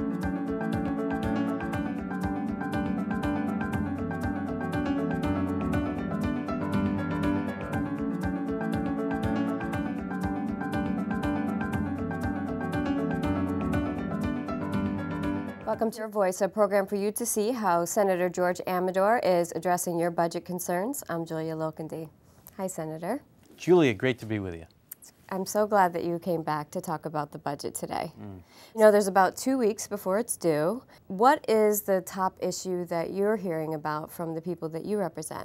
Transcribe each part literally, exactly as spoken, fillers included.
Welcome to Your Voice, a program for you to see how Senator George Amedore is addressing your budget concerns. I'm Julia Lokendy. Hi, Senator. Julia, great to be with you. I'm so glad that you came back to talk about the budget today. Mm. You know, there's about two weeks before it's due. What is the top issue that you're hearing about from the people that you represent?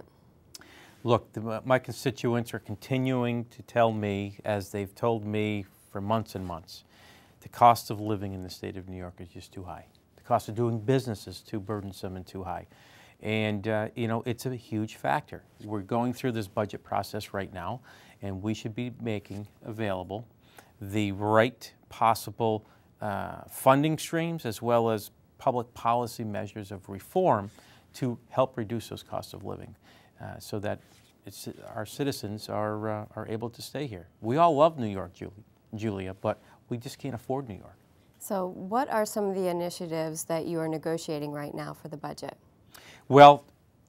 Look, the, my constituents are continuing to tell me, as they've told me for months and months, the cost of living in the state of New York is just too high. The cost of doing business is too burdensome and too high. And, uh, you know, it's a huge factor. We're going through this budget process right now, and we should be making available the right possible uh, funding streams as well as public policy measures of reform to help reduce those costs of living uh, so that it's, our citizens are, uh, are able to stay here. We all love New York, Julie, Julia, but we just can't afford New York. So what are some of the initiatives that you are negotiating right now for the budget? Well,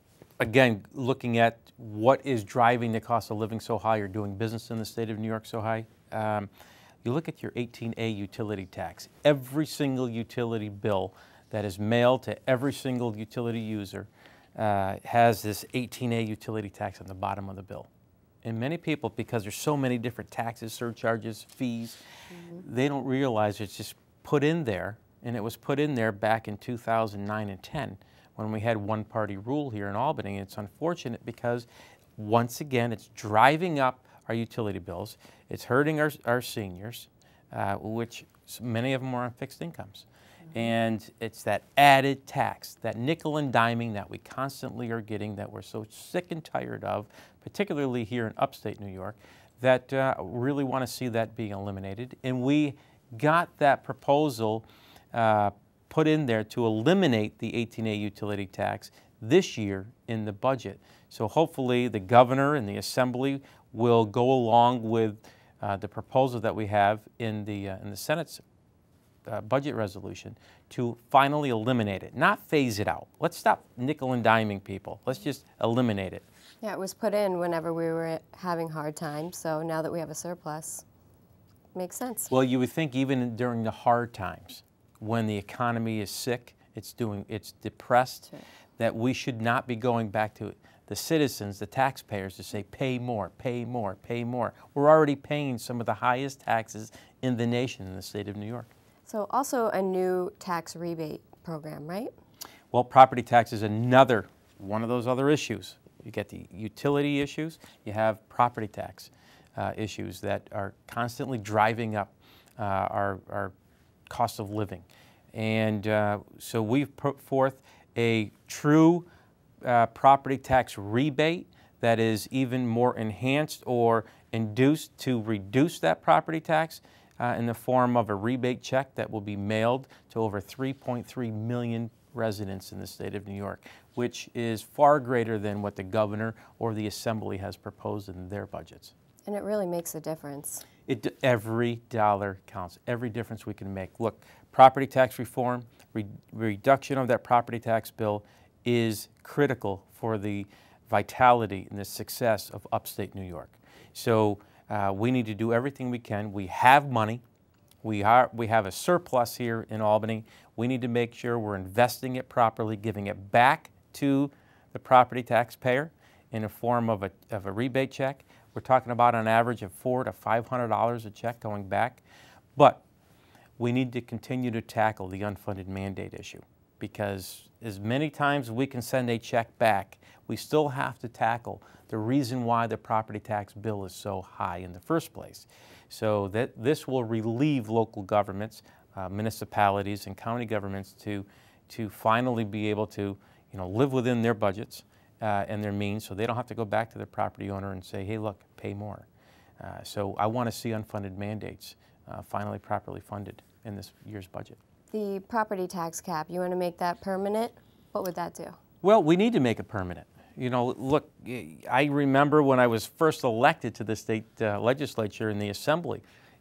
again, looking at what is driving the cost of living so high or doing business in the state of New York so high, um, you look at your eighteen A utility tax. Every single utility bill that is mailed to every single utility user uh, has this eighteen A utility tax on the bottom of the bill. And many people, because there's so many different taxes, surcharges, fees, mm-hmm. they don't realize it's just put in there, and it was put in there back in two thousand nine and ten when we had one-party rule here in Albany. It's unfortunate because, once again, it's driving up our utility bills. It's hurting our, our seniors, uh, which many of them are on fixed incomes. Mm-hmm. And it's that added tax, that nickel and diming that we constantly are getting that we're so sick and tired of, particularly here in upstate New York, that uh, really want to see that being eliminated. And we got that proposal uh, put in there to eliminate the eighteen A utility tax this year in the budget. So hopefully the governor and the assembly will go along with uh, the proposal that we have in the, uh, in the Senate's uh, budget resolution to finally eliminate it, not phase it out. Let's stop nickel and diming people. Let's just eliminate it. Yeah, it was put in whenever we were having hard times, so now that we have a surplus, makes sense. Well, you would think even during the hard times, when the economy is sick, it's doing, it's depressed, sure. that we should not be going back to the citizens, the taxpayers, to say pay more, pay more, pay more. We're already paying some of the highest taxes in the nation in the state of New York. So also a new tax rebate program, right? Well, property tax is another one of those other issues. You get the utility issues, you have property tax uh, issues that are constantly driving up uh, our, our cost of living. And uh, so we've put forth a true uh, property tax rebate that is even more enhanced or induced to reduce that property tax uh, in the form of a rebate check that will be mailed to over three point three million residents in the state of New York, which is far greater than what the governor or the assembly has proposed in their budgets. And it really makes a difference. It, every dollar counts, every difference we can make. Look, property tax reform, re reduction of that property tax bill is critical for the vitality and the success of upstate New York. So uh, we need to do everything we can. We have money. We, are, we have a surplus here in Albany. We need to make sure we're investing it properly, giving it back to the property taxpayer in a form of a, of a rebate check. We're talking about an average of four to five hundred dollars a check going back. But we need to continue to tackle the unfunded mandate issue, because as many times as we can send a check back, we still have to tackle the reason why the property tax bill is so high in the first place. So that this will relieve local governments, uh, municipalities and county governments to, to finally be able to you know, live within their budgets uh, and their means, so they don't have to go back to their property owner and say, hey, look, pay more. Uh, so I want to see unfunded mandates uh, finally properly funded in this year's budget. The property tax cap, you want to make that permanent? What would that do? Well, we need to make it permanent. You know, look, I remember when I was first elected to the state uh, legislature in the assembly,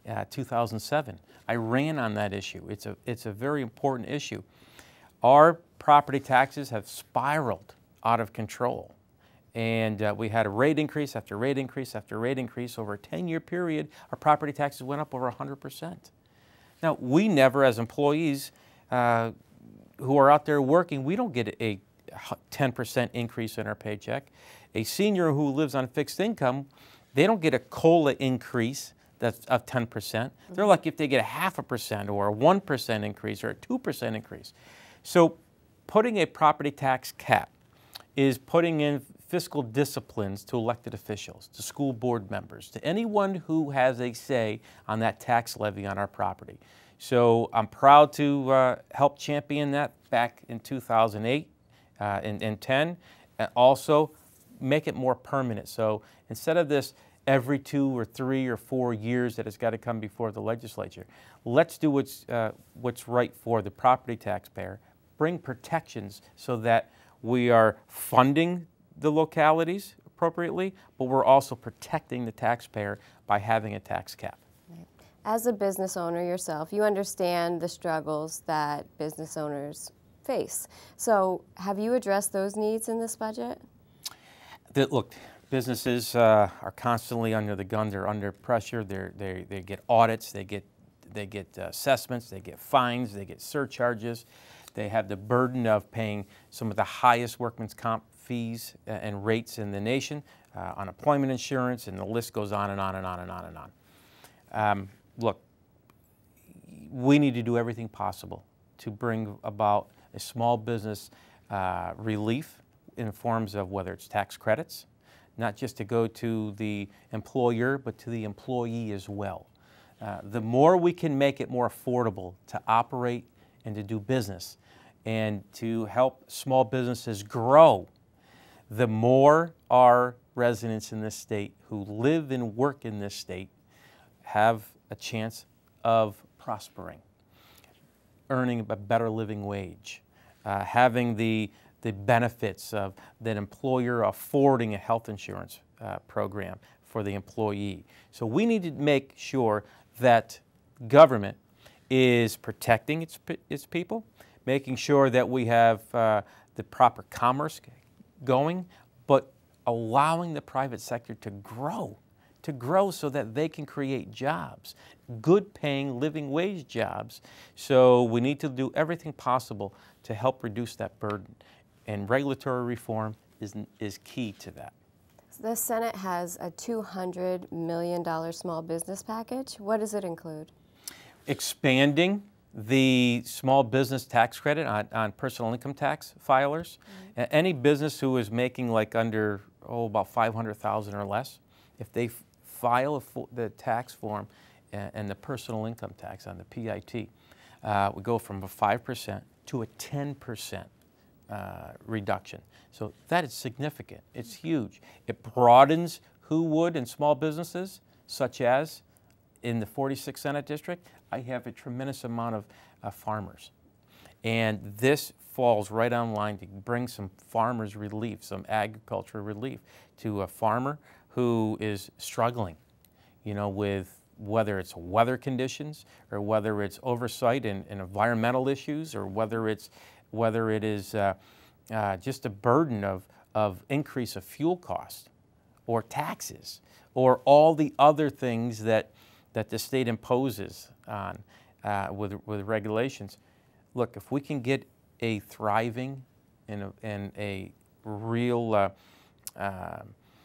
uh, two thousand seven. I ran on that issue. It's a, it's a very important issue. Our property taxes have spiraled out of control. And uh, we had a rate increase after rate increase after rate increase. Over a ten-year period, our property taxes went up over one hundred percent. Now, we never, as employees uh, who are out there working, we don't get a ten percent increase in our paycheck. A senior who lives on fixed income, they don't get a COLA increase that's of ten percent. Mm-hmm. They're lucky if they get a half a percent or a one percent increase or a two percent increase. So putting a property tax cap is putting in fiscal disciplines to elected officials, to school board members, to anyone who has a say on that tax levy on our property. So I'm proud to uh, help champion that back in two thousand eight uh, and, and ten, and also make it more permanent. So instead of this every two or three or four years that it's got to come before the legislature, let's do what's, uh, what's right for the property taxpayer, bring protections so that we are funding the localities appropriately, but we're also protecting the taxpayer by having a tax cap. As a business owner yourself, you understand the struggles that business owners face. So have you addressed those needs in this budget? The, look, businesses uh, are constantly under the gun. They're under pressure. They're, they they get audits. They get they get uh, assessments. They get fines. They get surcharges. They have the burden of paying some of the highest workman's comp fees and rates in the nation, uh, unemployment insurance, and the list goes on and on and on and on and on. Um, look, we need to do everything possible to bring about a small business uh, relief in forms of whether it's tax credits, not just to go to the employer, but to the employee as well. Uh, the more we can make it more affordable to operate and to do business and to help small businesses grow, the more our residents in this state who live and work in this state have a chance of prospering, earning a better living wage, uh, having the, the benefits of that employer affording a health insurance uh, program for the employee. So we need to make sure that government is protecting its, its people, making sure that we have uh, the proper commerce going, but allowing the private sector to grow, to grow so that they can create jobs, good paying living wage jobs. So we need to do everything possible to help reduce that burden. And regulatory reform is, is key to that. The Senate has a two hundred million dollars small business package. What does it include? Expanding the small business tax credit on, on personal income tax filers. Mm-hmm. Any business who is making like under, oh, about five hundred thousand dollars or less, if they f file a fo the tax form and, and the personal income tax on the P I T, uh, we go from a five percent to a ten percent uh, reduction. So that is significant. It's huge. It broadens who would in small businesses, such as in the forty-sixth Senate District, I have a tremendous amount of uh, farmers. And this falls right on line to bring some farmers relief, some agricultural relief to a farmer who is struggling, you know, with whether it's weather conditions or whether it's oversight and, and environmental issues or whether it's whether it is uh, uh, just a burden of, of increase of fuel costs or taxes or all the other things that that the state imposes on uh, with, with regulations. Look, if we can get a thriving and a, and a real, uh, uh,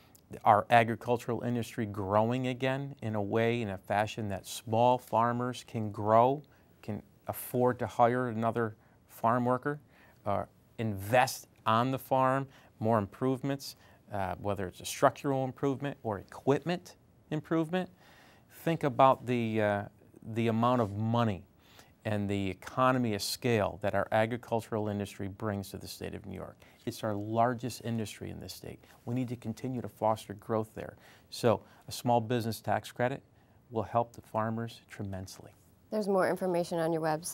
our agricultural industry growing again in a way, in a fashion that small farmers can grow, can afford to hire another farm worker, uh, invest on the farm, more improvements, uh, whether it's a structural improvement or equipment improvement. Think about the, uh, the amount of money and the economy of scale that our agricultural industry brings to the state of New York. It's our largest industry in this state. We need to continue to foster growth there. So a small business tax credit will help the farmers tremendously. There's more information on your website.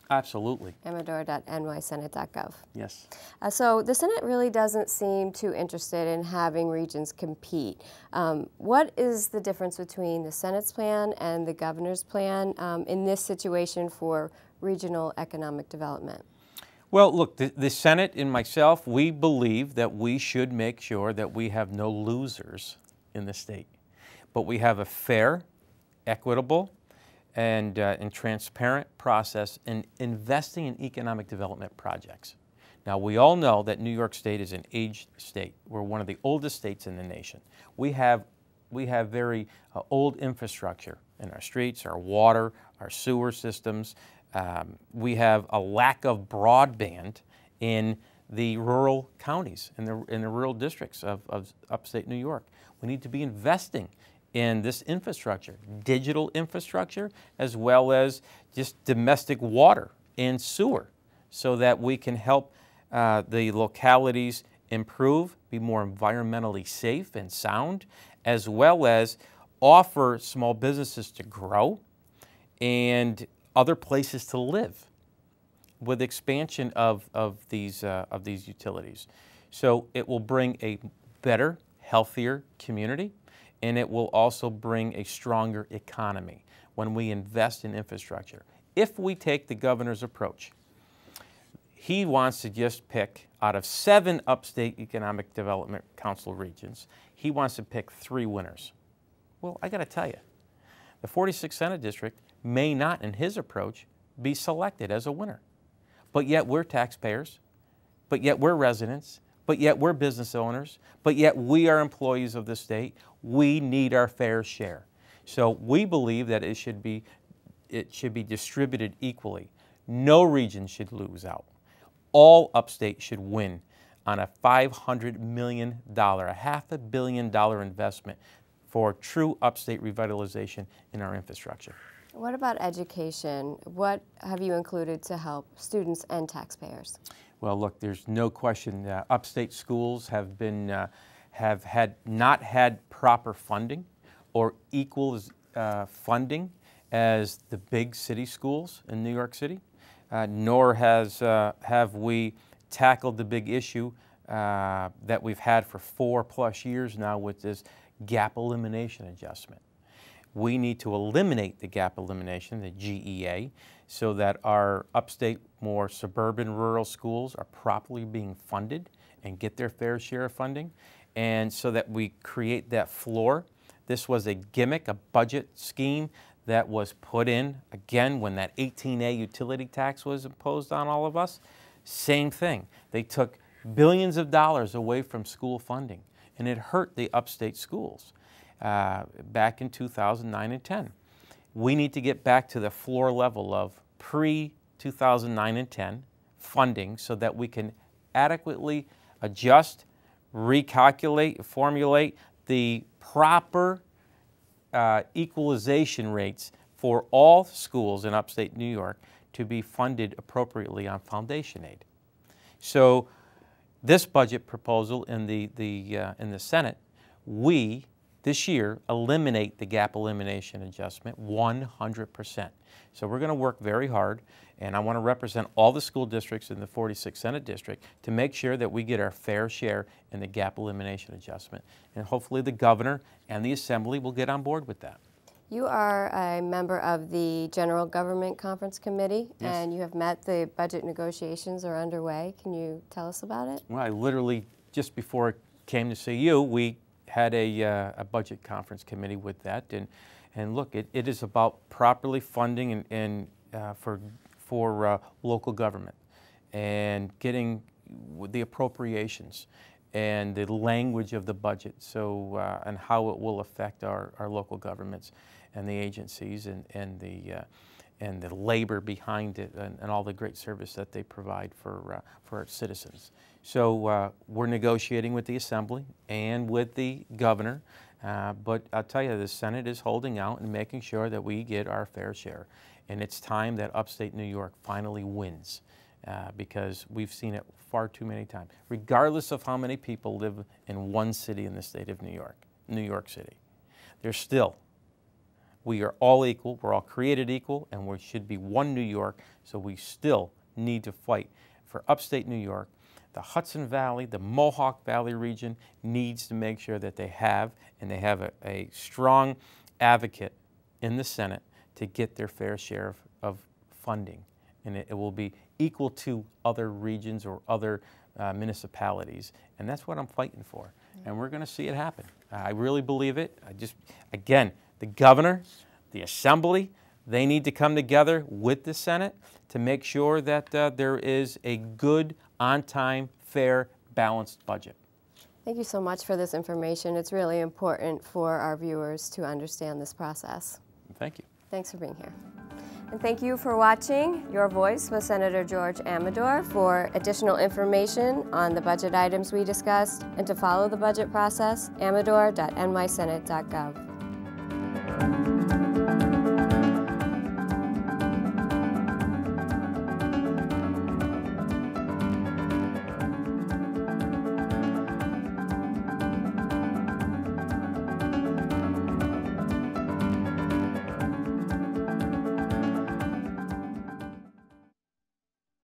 Absolutely. Amedore dot N Y senate dot gov. Yes. Uh, so the Senate really doesn't seem too interested in having regions compete. Um, what is the difference between the Senate's plan and the governor's plan um, in this situation for regional economic development? Well, look, the, the Senate and myself, we believe that we should make sure that we have no losers in the state, but we have a fair, equitable, and, uh, and transparent process in investing in economic development projects. Now, we all know that New York State is an aged state. We're one of the oldest states in the nation. We have, we have very uh, old infrastructure in our streets, our water, our sewer systems. Um, we have a lack of broadband in the rural counties, in the, in the rural districts of, of upstate New York. We need to be investing in this infrastructure, digital infrastructure, as well as just domestic water and sewer, so that we can help uh, the localities improve, be more environmentally safe and sound, as well as offer small businesses to grow and other places to live with expansion of, of, these, uh, of these utilities. So it will bring a better, healthier community, and it will also bring a stronger economy when we invest in infrastructure. If we take the governor's approach, he wants to just pick, out of seven upstate economic development council regions, he wants to pick three winners. Well, I got to tell you, the forty-sixth Senate District may not, in his approach, be selected as a winner. But yet we're taxpayers, but yet we're residents, but yet we're business owners, but yet we are employees of the state. We need our fair share. So we believe that it should be, it should be distributed equally. No region should lose out. All upstate should win on a five hundred million dollars, a half a billion dollar investment for true upstate revitalization in our infrastructure. What about education? What have you included to help students and taxpayers? Well, look, there's no question uh, upstate schools have been, uh, have had not had proper funding or equal uh, funding as the big city schools in New York City, uh, nor has, uh, have we tackled the big issue uh, that we've had for four plus years now with this gap elimination adjustment. We need to eliminate the gap elimination, the G E A, so that our upstate, more suburban rural schools are properly being funded and get their fair share of funding, and so that we create that floor. This was a gimmick, a budget scheme that was put in, again, when that eighteen A utility tax was imposed on all of us. Same thing. They took billions of dollars away from school funding, and it hurt the upstate schools uh, back in two thousand nine and ten. We need to get back to the floor level of pre two thousand nine and ten funding so that we can adequately adjust, recalculate, formulate the proper uh, equalization rates for all schools in upstate New York to be funded appropriately on foundation aid. So this budget proposal in the, the, uh, in the Senate, we this year eliminate the gap elimination adjustment one hundred percent. So we're going to work very hard, and I want to represent all the school districts in the forty-sixth Senate District to make sure that we get our fair share in the gap elimination adjustment. And hopefully the governor and the Assembly will get on board with that. You are a member of the General Government Conference Committee, Yes. and you have met. The budget negotiations are underway. Can you tell us about it? Well, I literally, just before I came to see you, we had a, uh, a budget conference committee with that. And, and look, it, it is about properly funding and, and uh, for, for uh, local government and getting the appropriations and the language of the budget, so uh, and how it will affect our, our local governments and the agencies and, and, the, uh, and the labor behind it and, and all the great service that they provide for, uh, for our citizens. So uh, we're negotiating with the Assembly and with the governor, uh, but I'll tell you, the Senate is holding out and making sure that we get our fair share. And it's time that upstate New York finally wins. Uh, because we've seen it far too many times, regardless of how many people live in one city in the state of New York, New York City. There's still We are all equal, we're all created equal, and we should be one New York, so we still need to fight for upstate New York. The Hudson Valley, the Mohawk Valley region needs to make sure that they have, and they have a, a strong advocate in the Senate to get their fair share of, of funding. And it, it will be equal to other regions or other uh, municipalities. And that's what I'm fighting for. Yeah. And we're going to see it happen. I really believe it. I just, again, the governor, the assembly, they need to come together with the Senate to make sure that uh, there is a good, on-time, fair, balanced budget. Thank you so much for this information. It's really important for our viewers to understand this process. Thank you. Thanks for being here. And thank you for watching Your Voice with Senator George Amedore. For additional information on the budget items we discussed and to follow the budget process, amedore dot N Y senate dot gov.